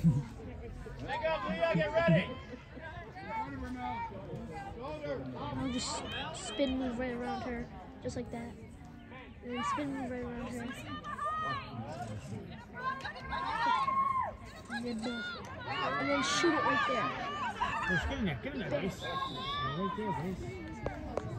Take up, Leah, get ready. I'll just spin move right around her, just like that. And then spin move right around her. And then shoot it right there. Just give him that, Reese. Right there, Reese.